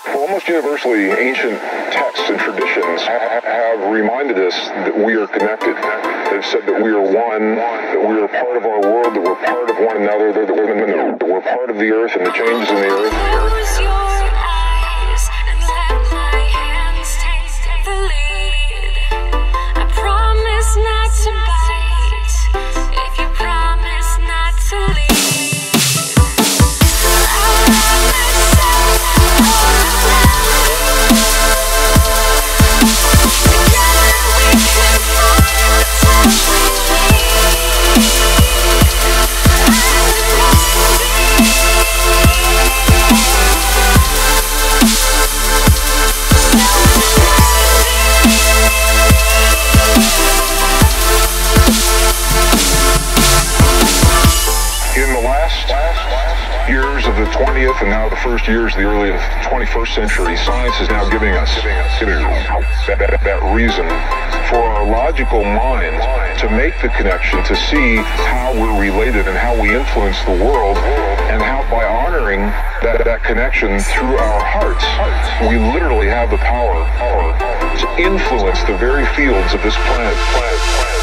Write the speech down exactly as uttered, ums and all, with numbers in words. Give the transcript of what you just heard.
Almost universally, ancient texts and traditions have reminded us that we are connected. They've said that we are one, that we are part of our world, that we're part of one another, that we're, that we're part of the earth and the changes in the earth. Close your eyes and let my hands take the lead. I promise not to bite if you promise not to leave. I myself in the last years of the twentieth and now the first years of the early twenty-first century, science is now giving us that, that, that reason for our logical mind to make the connection, to see how we're related and how we influence the world, and how by honoring that, that connection through our hearts, we literally have the power, power to influence the very fields of this planet. planet, planet.